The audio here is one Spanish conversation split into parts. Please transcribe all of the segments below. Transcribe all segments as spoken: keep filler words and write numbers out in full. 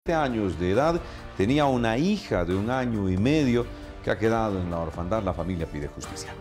años de edad, tenía una hija de un año y medio que ha quedado en la orfandad. La familia pide justicia.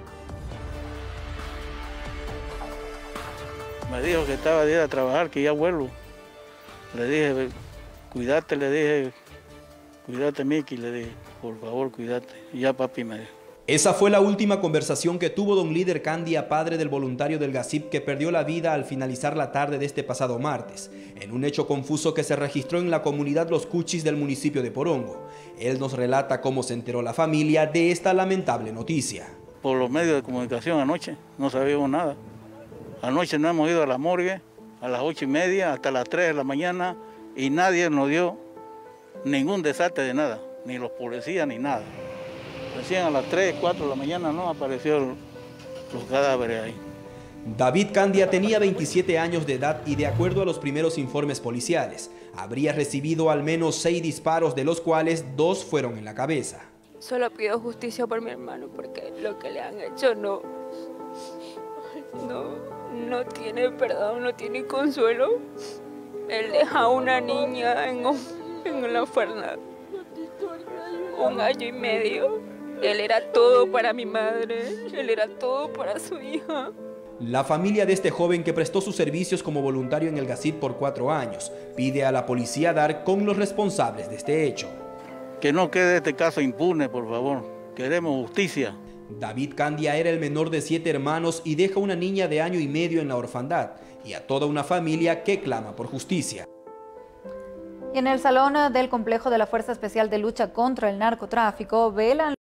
Me dijo que estaba de ir a trabajar, que ya vuelvo. Le dije, cuídate, le dije, cuídate, Miki, le dije, por favor, cuídate. Y ya papi me dijo. Esa fue la última conversación que tuvo don Líder Candia, padre del voluntario del Gasip que perdió la vida al finalizar la tarde de este pasado martes, en un hecho confuso que se registró en la comunidad Los Cuchis del municipio de Porongo. Él nos relata cómo se enteró la familia de esta lamentable noticia. Por los medios de comunicación anoche, no sabíamos nada. Anoche no hemos ido a la morgue a las ocho y media hasta las tres de la mañana y nadie nos dio ningún desate de nada, ni los policías ni nada. Recién a las tres, cuatro de la mañana no aparecieron los cadáveres ahí. David Candia tenía veintisiete años de edad y de acuerdo a los primeros informes policiales, habría recibido al menos seis disparos, de los cuales dos fueron en la cabeza. Solo pido justicia por mi hermano porque lo que le han hecho no, no, no tiene perdón, no tiene consuelo. Él deja a una niña en, en la orfandad, un año y medio. Él era todo para mi madre, él era todo para su hija. La familia de este joven, que prestó sus servicios como voluntario en el Gasip por cuatro años, pide a la policía dar con los responsables de este hecho. Que no quede este caso impune, por favor. Queremos justicia. David Candia era el menor de siete hermanos y deja una niña de año y medio en la orfandad y a toda una familia que clama por justicia. Y en el salón del complejo de la Fuerza Especial de Lucha contra el Narcotráfico velan